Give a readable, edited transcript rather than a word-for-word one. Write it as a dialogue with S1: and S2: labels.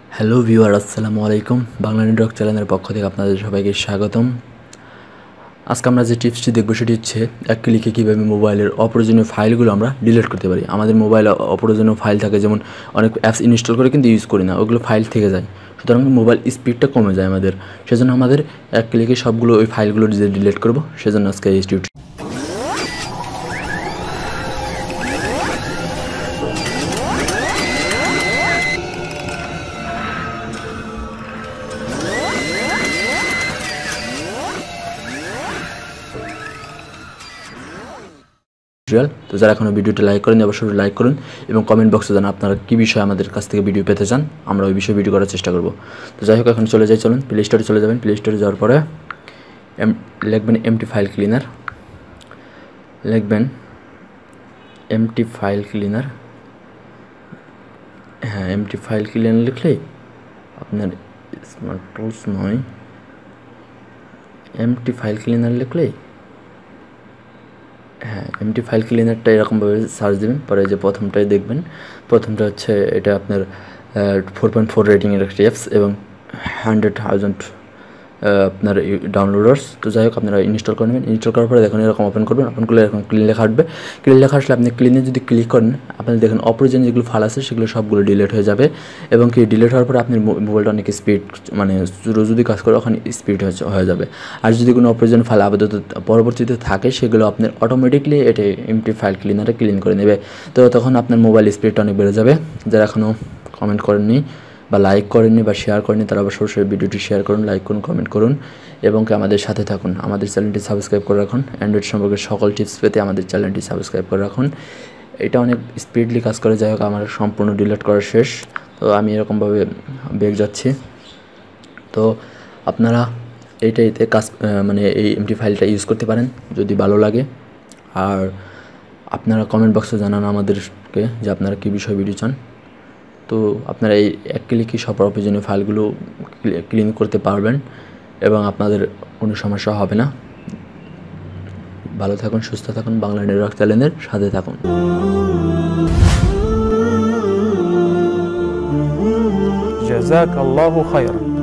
S1: Hello viewer, আসসালামু আলাইকুম। Bangla network চ্যানেলের পক্ষ থেকে আপনাদের সবাইকে স্বাগতম। আজকে আমরা যে টিপসটি দেখব সেটি হচ্ছে এক ক্লিকে কীভাবে মোবাইলের অপ্রয়োজনীয় ফাইলগুলো আমরা ডিলিট করতে পারি। আমাদের মোবাইলে অপ্রয়োজনীয় ফাইল থাকে, যেমন অনেক অ্যাপস ইনস্টল করে কিন্তু ইউজ করি না, ওগুলো ফাইল থেকে যায়, সুতরাং মোবাইল স্পিডটা কমে যায় আমাদের। সেজন্য আমাদের এক ক্লিকে সবগুলো ওই ফাইলগুলো ডিলিট করবো, সেজন্য আজকে এই টিউটোরিয়াল। তো যারা এখনও ভিডিওটি লাইক করেন অবশ্যই লাইক করুন এবং কমেন্ট বক্সে জানান আপনারা কী বিষয়ে আমাদের কাছ থেকে ভিডিও পেতে চান, আমরা ওই বিষয়ে ভিডিও করার চেষ্টা করব। তো যাই হোক, এখন চলে যাই, চলুন প্লে স্টোরে চলে যাবেন। প্লে স্টোরে যাওয়ার পরে লিখবেন এমটি ফাইল ক্লিনার, লিখবেন এমটি ফাইল ক্লিনার। হ্যাঁ, এমটি ফাইল ক্লিনার লিখলেই আপনার স্মার্ট টুলস নয়, এমটি ফাইল ক্লিনার লিখলেই হ্যাঁ, এমটি ফাইল ক্লিনারটা এরকমভাবে সার্চ দেবেন। পরে যে প্রথমটাই দেখবেন, প্রথমটা হচ্ছে এটা আপনার 4.4 রেটিংয়ের একটি অ্যাপস এবং 100,000 আপনার ডাউনলোডার্স। তো যাই হোক, আপনারা ইনস্টল করে নেবেন। ইনস্টল করার পরে দেখুন এরকম ওপেন করবেন, ওপেন করলে এরকম ক্লিন লেখা আসবে। ক্লিন লেখা আসলে আপনি ক্লিনে যদি ক্লিক করেন, আপনি দেখেন অপ্রয়োজনীয় যেগুলো ফাইল আছে সেগুলো সবগুলো ডিলিট হয়ে যাবে এবং কি ডিলিট হওয়ার পরে আপনার মোবাইলটা অনেক স্পিড, মানে যদি কাজ করে ওখানে স্পিড হয়ে যাবে। আর যদি কোনো অপ্রয়োজনীয় ফাইল আপাতত পরবর্তীতে থাকে সেগুলো আপনার অটোমেটিকলি এটা এমটি ফাইল ক্লিনারে ক্লিন করে নেবে। তো তখন আপনার মোবাইল স্পিডটা অনেক বেড়ে যাবে। যারা এখনও কমেন্ট করেননি বা লাইক করেননি বা শেয়ার করেননি তারা অবশ্যই ভিডিওটি শেয়ার করুন, লাইক করুন, কমেন্ট করুন এবং কি আমাদের সাথে থাকুন। আমাদের চ্যানেলটি সাবস্ক্রাইব করে রাখুন। অ্যান্ড্রয়েড সম্পর্কে সকল টিপস পেতে আমাদের চ্যানেলটি সাবস্ক্রাইব করে রাখুন। এটা অনেক স্পিডলি কাজ করে। যাই হোক, আমার সম্পূর্ণ ডিলিট করা শেষ। তো আমি এরকমভাবে বেগ যাচ্ছি। তো আপনারা এইটাইতে কাজ মানে এই এমটি ফাইলটা ইউজ করতে পারেন যদি ভালো লাগে। আর আপনারা কমেন্ট বক্সে জানান আমাদেরকে যে আপনারা কী বিষয়ে ভিডিও চান। তো আপনারা এই এক ক্লিকে সব অপ্রয়োজনীয় ফাইলগুলো ক্লিন করতে পারবেন এবং আপনাদের কোনো সমস্যা হবে না। ভালো থাকুন, সুস্থ থাকুন, বাংলা নেটওয়ার্ক চ্যানেলের সাথে থাকুন।
S2: জাযাকাল্লাহু খায়রান।